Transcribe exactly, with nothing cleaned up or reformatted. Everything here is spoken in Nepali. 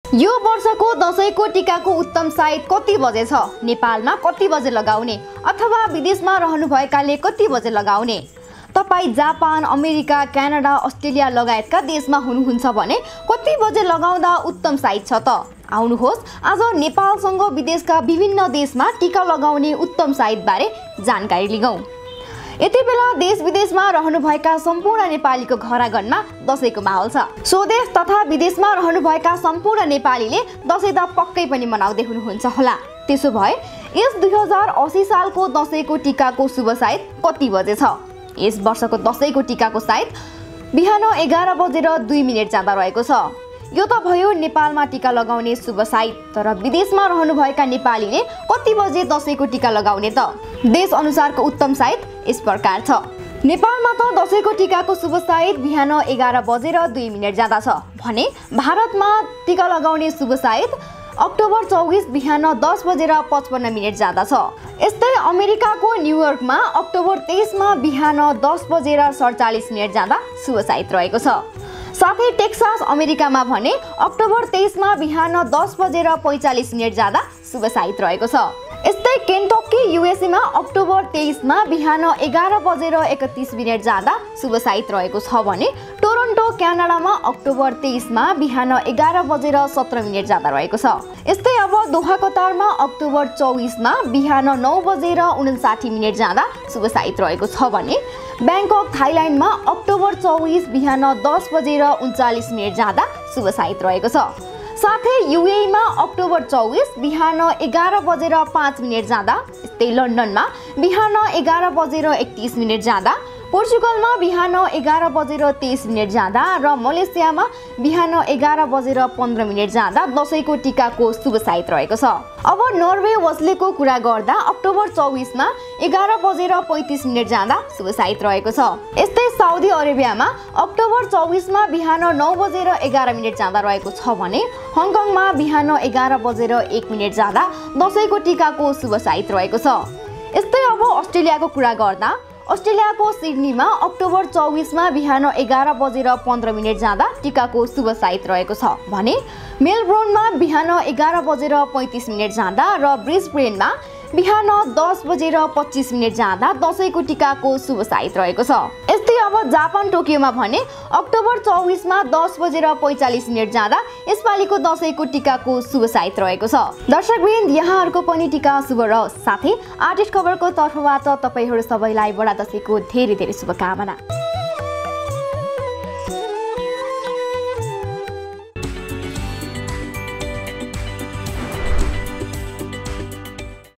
यो वर्षको दशैंको टीकाको उत्तम साइत कति बजे छ? नेपालमा कति बजे लगाउने अथवा विदेशमा रहनुभएकाले कति बजे लगाउने? तपाई जापान, अमेरिका, क्यानाडा, अस्ट्रेलिया लगायतका देशमा हुनुहुन्छ भने कति बजे लगाउँदा उत्तम साइत छ त? आउनुहोस् आज नेपालसँग विदेशका विभिन्न देशमा टीका लगाउने उत्तम साइत बारे जानकारी लिगौं। यति बेला देश विदेशमा रहनुभएका सम्पूर्ण नेपालीको घर आँगनमा दशैंको माहौल छ। स्वदेश तथा विदेशमा रहनुभएका सम्पूर्ण नेपालीले दशैं त पक्कै पनि मनाउँदै हुनुहुन्छ होला। त्यसो भए यस दुई हजार अस्सी सालको दशैंको टीकाको शुभ साइत कति बजे छ? यस वर्षको दशैंको टीकाको साइत बिहान एघार बजेर दुई मिनट जाँदा रहेको छ। यो त भयो नेपालमा टीका लगाउने शुभ साइत, तर विदेशमा रहनुभएका नेपालीले कति बजे दशैंको टीका लगाउने त? देश अनुसारको उत्तम साइत यस प्रकार छ। नेपालमा त दशैंको टीकाको शुभ साइत बिहान एघार बजेर दुई मिनट जाँदा छ भने भारतमा टीका लगाउने शुभ साइत अक्टोबर चौबीस बिहान दस बजेर पचपन्न मिनट जाँदा छ। यस्तै अमेरिकाको न्युयोर्कमा अक्टोबर तेइसमा बिहान दस बजेर सडचालिस मिनट जाँदा शुभ साइत रहेको छ। साथै टेक्सास अमेरिकामा भने अक्टोबर तेइसमा बिहान दस बजेर पैंचालिस मिनट जाँदा शुभ साइत रहेको छ। यस्तै केन्टकी युएसएमा अक्टोबर तेइसमा बिहान एघार बजेर एकतीस मिनट जाँदा शुभ साइत रहेको छ भने टोरन्टो क्यानाडामा अक्टोबर तेइसमा बिहान एघार बजेर सत्र मिनट जाँदा रहेको छ। यस्तै अब दोहा कतारमा अक्टोबर चौबीसमा बिहान नौ बजेर उनसाठी मिनट जाँदा शुभ साइत रहेको छ भने ब्याङ्कक थाइल्यान्डमा अक्टोबर चौबीस बिहान दस बजेर उन्चालिस मिनट जाँदा शुभ साइत रहेको छ। साथै युएईमा अक्टोबर चौबीस बिहान एघार बजेर पाँच मिनट जाँदा, यस्तै लन्डनमा बिहान एघार बजेर एकतीस मिनट जाँदा, पोर्चुगलमा बिहान एघार बजेर तेइस मिनट जाँदा र मलेसियामा बिहान एघार बजेर पन्ध्र मिनट जाँदा दशैंको टीकाको शुभ साइत रहेको छ। अब नर्वे ओस्लोको कुरा गर्दा अक्टोबर चौबीसमा एघार बजेर पैंतिस मिनट जाँदा शुभ साइत रहेको छ। यस्तै साउदी अरेबियामा अक्टोबर चौबीसमा बिहान नौ बजेर एघार मिनट जाँदा रहेको छ भने हङकङमा बिहान एघार बजेर एक मिनट जाँदा दशैंको टीकाको शुभ साइत रहेको छ। यस्तै अब अस्ट्रेलियाको कुरा गर्दा अस्ट्रेलियाको सिडनीमा अक्टोबर चौबीसमा बिहान एघार बजेर पन्ध्र मिनट जाँदा टीकाको शुभ साइत रहेको छ भने मेलबोर्नमा बिहान एघार बजेर पैंतिस मिनट जाँदा र ब्रिस्बेनमा बिहान दस बजेर पच्चीस मिनट जाँदा दशैंको टीकाको शुभ साइत रहेको छ। यस्तै अब जापान टोकियोमा भने अक्टोबर चौबीसमा दस बजेर पैंचालिस मिनट जाँदा यसपालिको दशैंको टीकाको शुभ साइत रहेको छ। दर्शकवृन्द, यहाँहरूको पनि टीका शुभ रहोस्। साथै आर्टिस्ट खबरको तर्फबाट तपाईहरू सबैलाई बडा दशैंको धेरै धेरै शुभकामना।